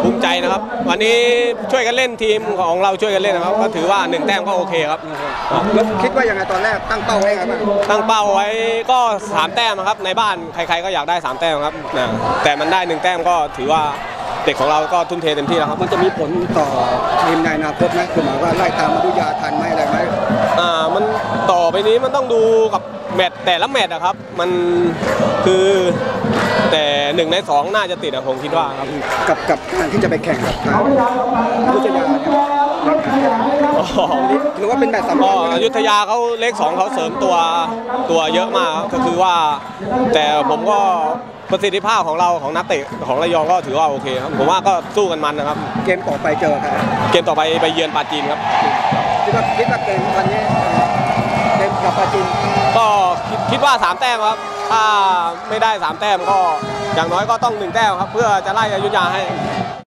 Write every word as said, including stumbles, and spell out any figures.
ภูมิใจนะครับวันนี้ช่วยกันเล่นทีมของเราช่วยกันเล่นนะครับก็ถือว่าหนึ่งแต้มก็โอเคครับแล้วคิดว่ายังไงตอนแรกตั้งเป้าไว้ไงบ้างตั้งเป้าไว้ก็สามแต้มครับในบ้านใครๆก็อยากได้สามแต้มครับแต่มันได้หนึ่งแต้มก็ถือว่าเด็กของเราก็ทุ่มเทเต็มที่แล้วครับมันจะมีผลต่อทีมในอนาคตไหมคือหมายว่าไล่ตามมาดุยาทันไหมอะไรไหมอ่ามันต่อไปนี้มันต้องดูกับแมตช์แต่ละแมตช์นะครับมันคือแต่หนึ่งในสองน่าจะติดอะผมคิดว่าครับกับกับการที่จะไปแข่งกับทางอยุธยาเนี่ยหรือว่าเป็นแบบสำรองอยุธยาเขาเลขสองเขาเสริมตัวตัวเยอะมากก็คือว่าแต่ผมก็ประสิทธิภาพของเราของนักเตะของระยองก็ถือว่าโอเคครับผมว่าก็สู้กันมันนะครับเกมต่อไปเจอใครเกมต่อไปไปเยือนปาจีนครับคิดว่าคิดว่าเกมวันนี้เกมกับปาจีนก็คิดว่าสามแต้มครับถ้าไม่ได้สามแต้มก็อย่างน้อยก็ต้องหนึ่งแต้มครับเพื่อจะไล่อยุธยาให้